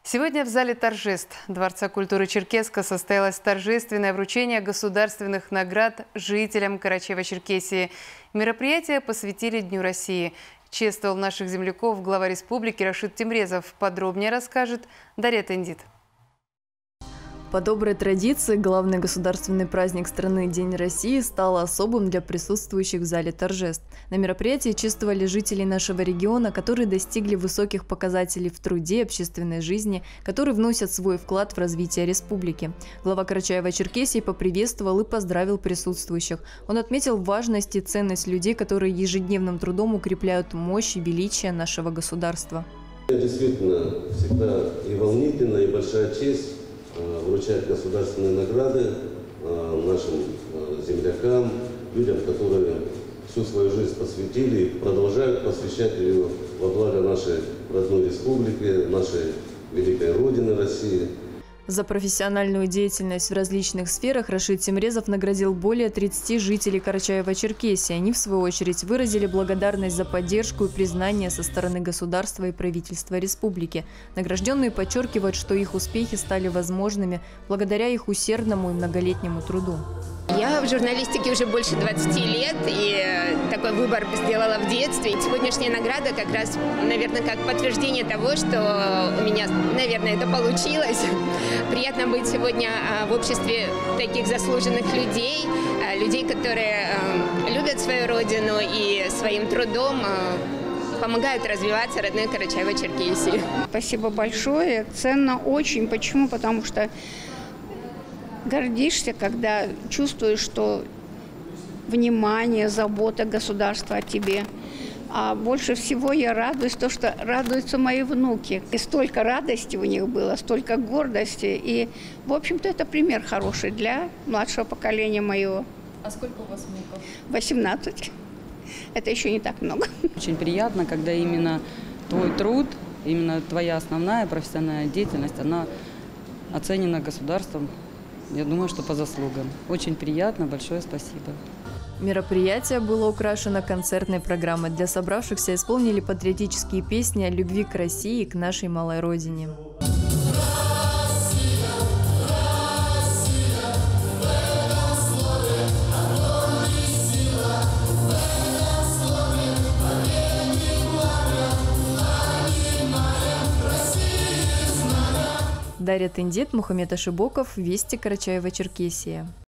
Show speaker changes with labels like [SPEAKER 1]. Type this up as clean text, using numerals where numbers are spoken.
[SPEAKER 1] Сегодня в зале торжеств Дворца культуры Черкесска состоялось торжественное вручение государственных наград жителям Карачаево-Черкесии. Мероприятие посвятили Дню России. Чествовал наших земляков глава республики Рашид Темрезов. Подробнее расскажет Дарья Тендит.
[SPEAKER 2] По доброй традиции, главный государственный праздник страны День России стал особым для присутствующих в зале торжеств. На мероприятии чествовали жителей нашего региона, которые достигли высоких показателей в труде и общественной жизни, которые вносят свой вклад в развитие республики. Глава Карачаево-Черкесии поприветствовал и поздравил присутствующих. Он отметил важность и ценность людей, которые ежедневным трудом укрепляют мощь и величие нашего государства.
[SPEAKER 3] Действительно, всегда и волнительно, и большая честь вручать государственные награды нашим землякам, людям, которые всю свою жизнь посвятили и продолжают посвящать ее во благо нашей родной республики, нашей великой Родины России.
[SPEAKER 2] За профессиональную деятельность в различных сферах Рашид Темрезов наградил более 30 жителей Карачаево-Черкесии. Они, в свою очередь, выразили благодарность за поддержку и признание со стороны государства и правительства республики. Награжденные подчеркивают, что их успехи стали возможными благодаря их усердному и многолетнему труду.
[SPEAKER 4] Я в журналистике уже больше 20 лет, и такой выбор сделала в детстве. И сегодняшняя награда как раз, наверное, как подтверждение того, что у меня, наверное, это получилось. Приятно быть сегодня в обществе таких заслуженных людей, людей, которые любят свою родину и своим трудом помогают развиваться родной Карачаево-Черкесии.
[SPEAKER 5] Спасибо большое, ценно очень. Почему? Потому что гордишься, когда чувствуешь, что внимание, забота государства о тебе. А больше всего я радуюсь, то, что радуются мои внуки. И столько радости у них было, столько гордости. И, в общем-то, это пример хороший для младшего поколения моего.
[SPEAKER 2] А сколько у вас внуков?
[SPEAKER 5] 18. Это еще не так много.
[SPEAKER 6] Очень приятно, когда именно твой труд, именно твоя основная профессиональная деятельность, она оценена государством. Я думаю, что по заслугам. Очень приятно, большое спасибо.
[SPEAKER 2] Мероприятие было украшено концертной программой. Для собравшихся исполнили патриотические песни о любви к России и к нашей малой родине. Дарья Тендит, Мухаммед Ашибоков, Вести, Карачаево-Черкесия.